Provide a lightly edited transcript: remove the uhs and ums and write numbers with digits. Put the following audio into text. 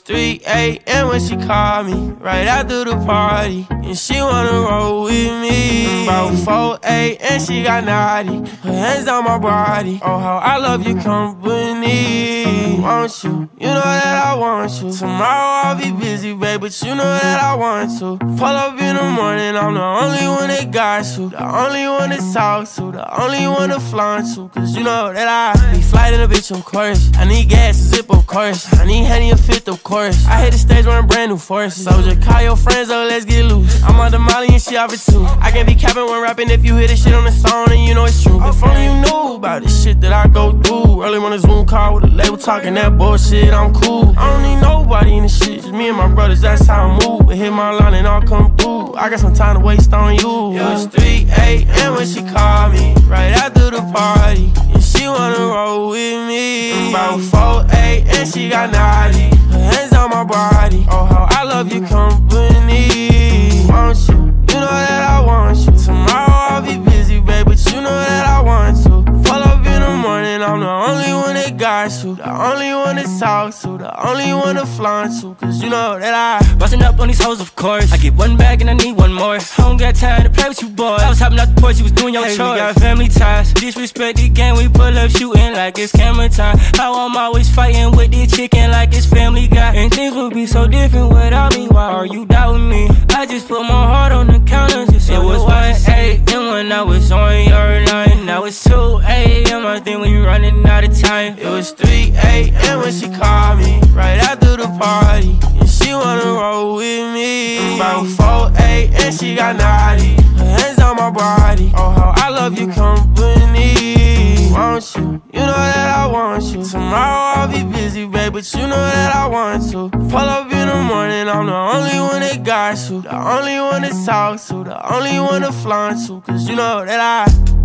3 a.m. when she called me, right after the party, and she wanna roll with me. About 4 a.m. she got naughty, her hands on my body. Oh, how I love your company. Want you, you know that I want you. Tomorrow I'll be busy, babe, but you know that I want to. Pull up in the morning, I'm the only one that got you, the only one to talk to, the only one to flaunt to. Cause you know that I be flighting a bitch, of course. I need gas to zip, of course. I need Henny a fifth, of course. I hit the stage wearing brand new forces. So just call your friends, oh, let's get loose. I'm on the molly and she off it too. I can't be capping when rapping if you hear this shit on the song and you know it's true. If only you knew about this shit that I go through. Early on a Zoom call with a label talking that bullshit, I'm cool. I don't need nobody in this shit, just me and my brothers, that's how I move. Hit my line and I'll come through. I got some time to waste on you. It was 3 a.m. when she called me, right after the party, and she wanna roll with me. About 4 a.m. she got naughty, her hands on my body. Oh, how I love your company. Want you, you know that I want you. Tomorrow I'll be busy, babe, but you know that I want to. Pull up in the morning, I'm the only one that got you, the only one to talk to, the only one to flaunt to. Cause you know that I bustin' up on these hoes, of course. I get one bag and I need one more. I don't got time to play with you, boy. I was hopping out the porch, you was doing your chores. We got family ties, disrespect the game. We pull up shooting like it's camera time. How I'm always fighting with this chicken like it's Family Guy. And things would be so different without me. Why are you doubting me? I just put my heart on the counter just so it was 1 a.m. when I was on your line. Now it's 2 a.m. I think we running out of time. It was 3 a.m. when she called me, right after the party, and she wanna roll with me. About 4 a.m. she got naughty, her hands on my body. Oh, how I love your company. Want you, you know that I want you. Tomorrow I'll be busy, babe, but you know that I want to. Pull up in the morning, I'm the only one that got you, the only one to talk to, the only one to flaunt to. Cause you know that I